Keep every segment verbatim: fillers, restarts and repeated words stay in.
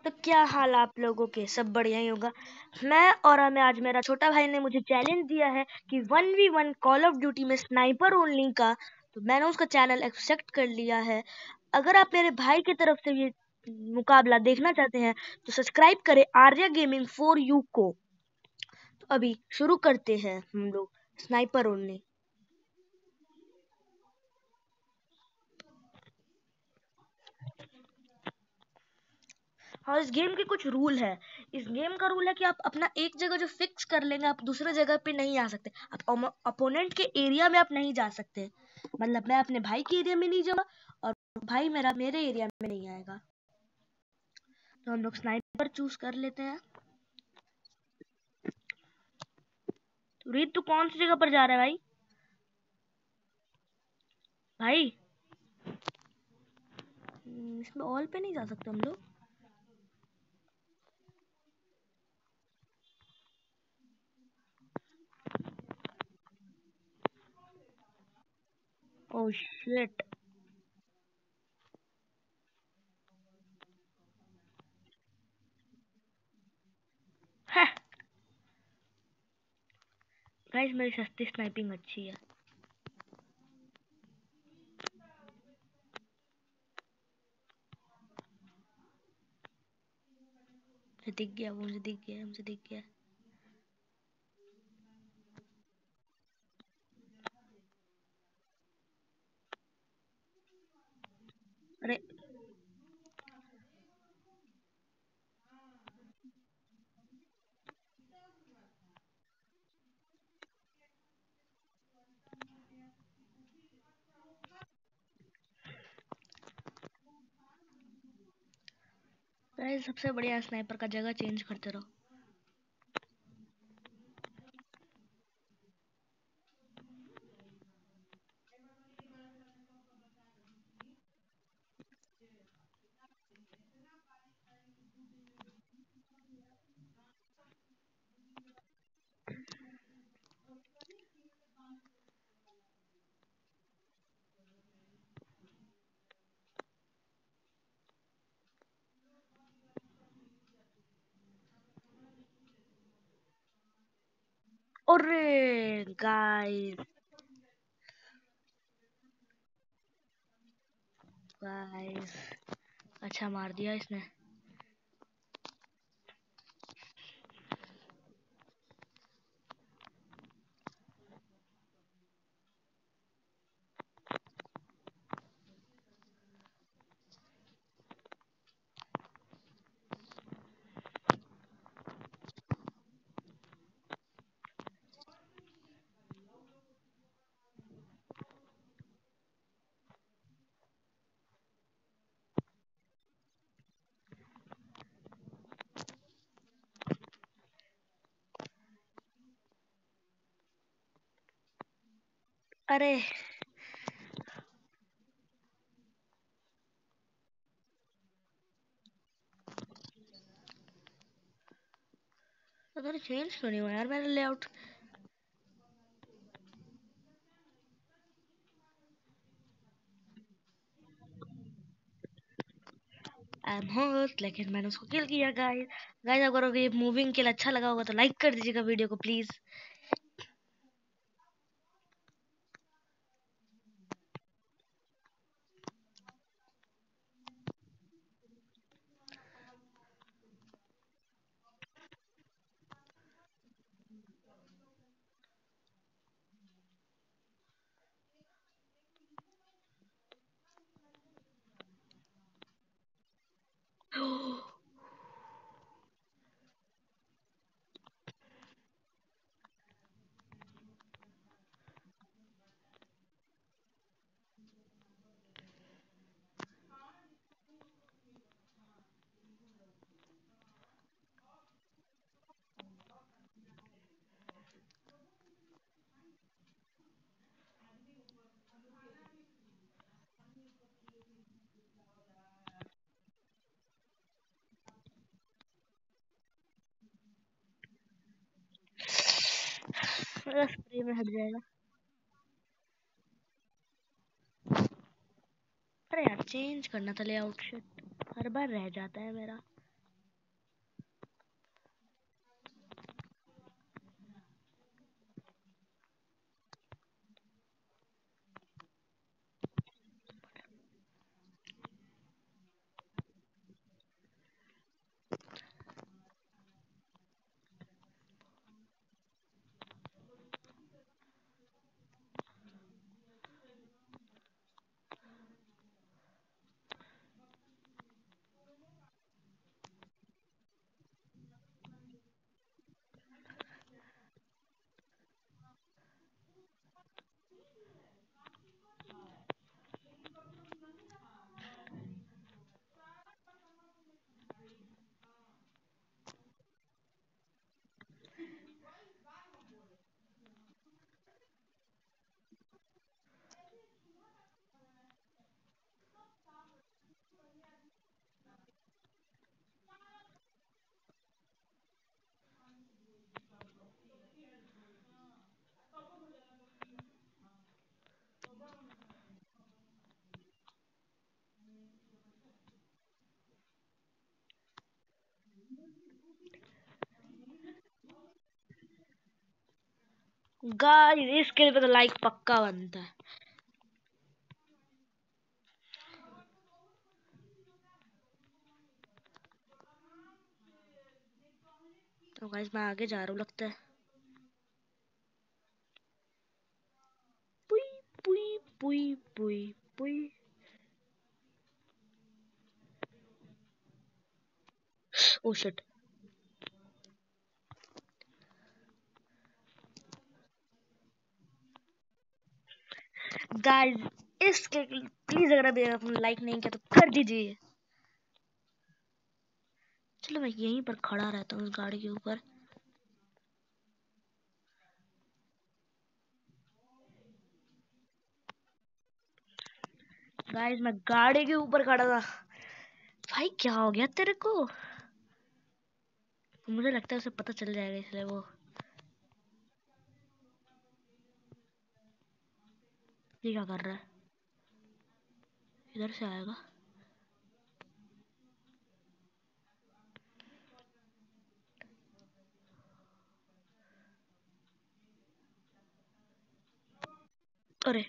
तो क्या हाल आप लोगों के? सब बढ़िया ही होगा। मैं और हमें आज मेरा छोटा भाई ने मुझे चैलेंज दिया है कि one v one call of duty में स्नाइपर ओनली का, तो मैंने उसका चैनल एक्सेप्ट कर लिया है। अगर आप मेरे भाई की तरफ से ये मुकाबला देखना चाहते हैं तो सब्सक्राइब करें आर्या गेमिंग फॉर यू को। तो अभी शुरू करते हैं हम लोग स्नाइपर ओनली। और इस गेम के कुछ रूल है। इस गेम का रूल है कि आप अपना एक जगह जो फिक्स कर लेंगे, आप दूसरे जगह पे नहीं आ सकते। आप अपोनेंट के एरिया में आप नहीं जा सकते। मतलब मैं अपने भाई के एरिया में नहीं जाऊंगा और भाई मेरा मेरे एरिया में नहीं आएगा। तो हम लोग स्नाइपर चूज कर लेते हैं। तो रीत, तू कौन सी जगह पर जा रहा है भाई? भाई इसमें ऑल पे नहीं जा सकते हम लोग। Oh shit. गाइस मेरी सस्ती स्नाइपिंग अच्छी है। मुझे दिख गया, वो मुझे दिख गया, मुझे दिख गया। अरे गाइस सबसे बढ़िया स्नाइपर का जगह चेंज करते रहो। अरे गाइस गाइस अच्छा मार दिया इसने। अरे अगर चेंज क्यों नहीं हुआ यार मेरा लेआउट? आई एम होस्ट, लेकिन मैंने उसको किल किया गाइस। गाइस अगर ये मूविंग के लिए अच्छा लगा होगा तो लाइक कर दीजिएगा वीडियो को प्लीज। मेरा स्प्रे में हट जाएगा। अरे यार चेंज करना था लेआउट, शिट हर बार रह जाता है मेरा। गाइस इसके लिए तो लाइक पक्का बनता है। तो गाइस मैं आगे जा रहा हूँ लगता है। पुई पुई पुई पुई पुई। ओ शिट गाइस इसके प्लीज अगर अभी आपने लाइक नहीं किया तो कर दीजिए। चलो मैं यहीं पर खड़ा रहता हूँ उस गाड़ी के ऊपर। गाइस मैं गाड़ी के ऊपर खड़ा था। भाई क्या हो गया तेरे को? मुझे लगता है उसे पता चल जाएगा इसलिए वो ये क्या कर रहा है? इधर से आएगा। अरे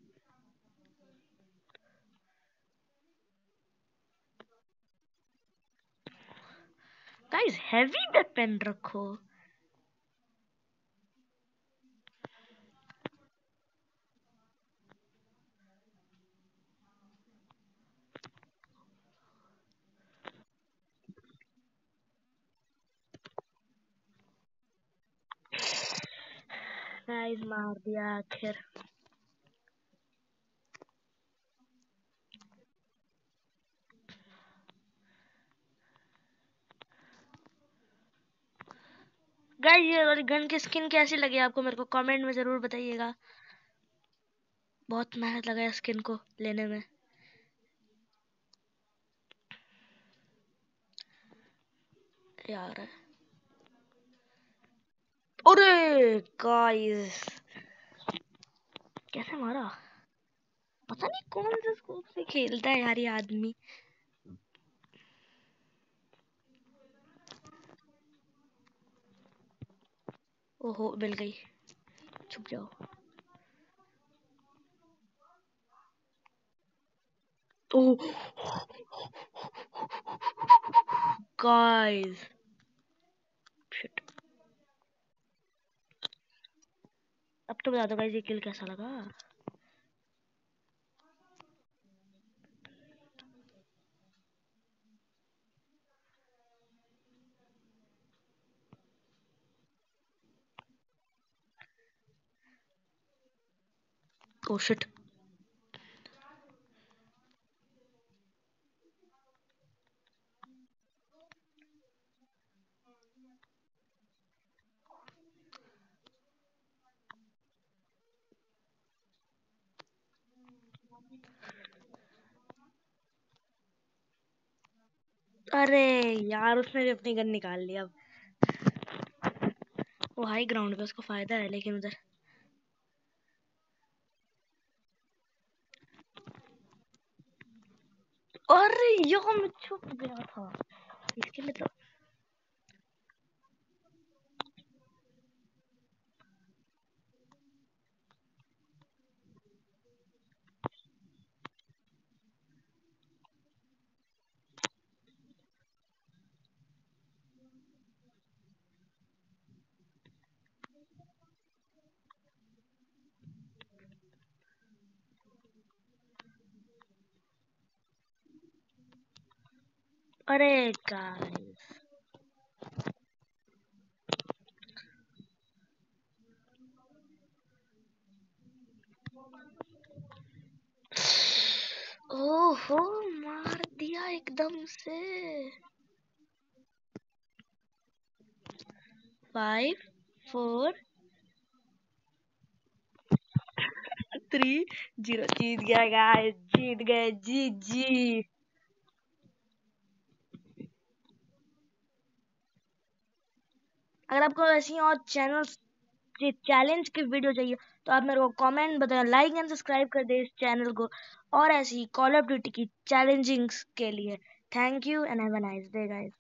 गाइस हैवी वेपन रखो। गाइस मार दिया आखिर। गाइस ये वाली गन की स्किन कैसी लगी आपको मेरे को कमेंट में जरूर बताइएगा। बहुत मेहनत लगा है स्किन को लेने में। यार अरे गाइस कैसे मारा? पता नहीं कौन से स्कोप से खेलता है यार ये आदमी। ओहो मिल गई। छुप जाओ। Oh guys shit. अब तो बता दो गाइस ये किल कैसा लगा। Oh shit. अरे यार उसने भी अपनी गन निकाल ली। अब वो हाई ग्राउंड पे उसको फायदा है लेकिन उधर। अरे यार मैं छुप गया था इसके लिए तो। अरे गाइस ओहो मार दिया एकदम से। फाइव फोर थ्री जीरो जीत गया गाइस। जीत गए जी जी। अगर आपको ऐसी और चैनल्स चैलेंज की वीडियो चाहिए तो आप मेरे को कमेंट बताएं। लाइक एंड सब्सक्राइब कर दे इस चैनल को और ऐसी कॉल ऑफ ड्यूटी की चैलेंजिंग्स के लिए। Thank you and have a nice day guys.